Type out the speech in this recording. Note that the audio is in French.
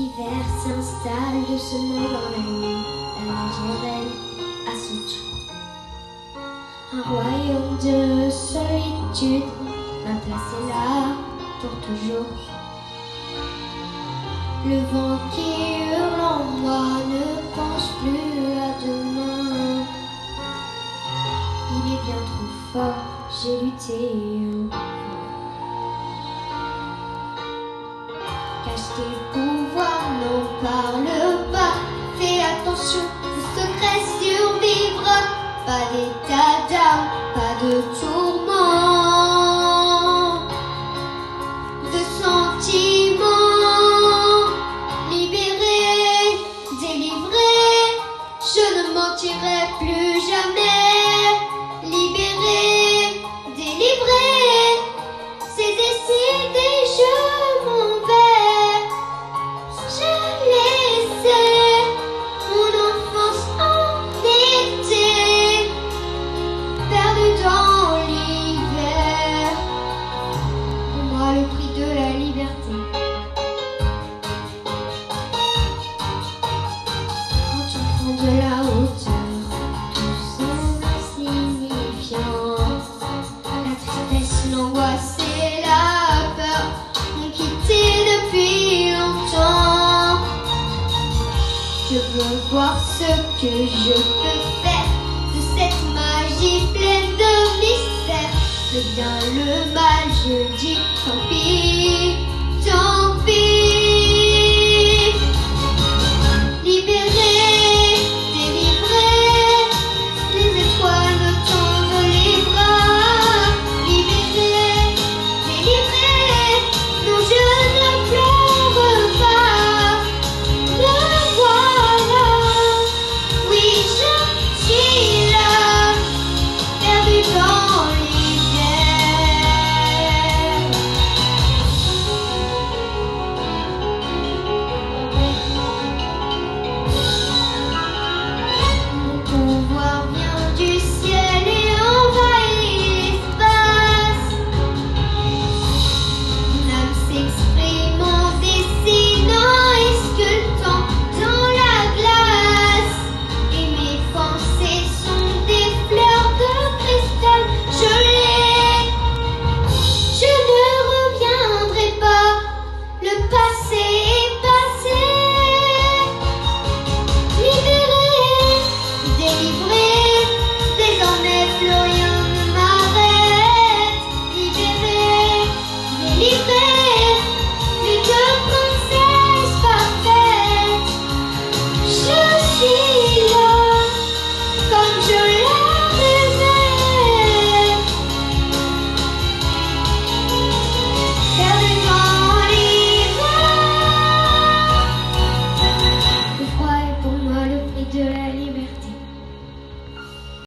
L'hiver s'installe doucement dans la nuit, la neige révèle à son tour un royaume de solitude. Ma place est là pour toujours. Le vent qui hurle en moi ne pense plus à demain. Il est bien trop fort, j'ai lutté cache tes pouvoirs, n'en parle pas. Fais attention, le secret survivra. Pas d'état d'âme, pas de tourment, de sentiments. Libéré, délivré, je ne mentirai plus jamais. Libéré, délivré, c'est décidé, je m'en vais. Je laissais mon enfance en été, perdue dans l'hiver. Pour moi, le prix de la liberté. Quand tu prends de la hauteur, tout semble insignifiant. La tristesse, l'angoisse et la peur m'ont quitté depuis longtemps. Je veux voir ce que je peux faire de cette magie pleine de mystère. Le bien, le mal, je dis tant pis.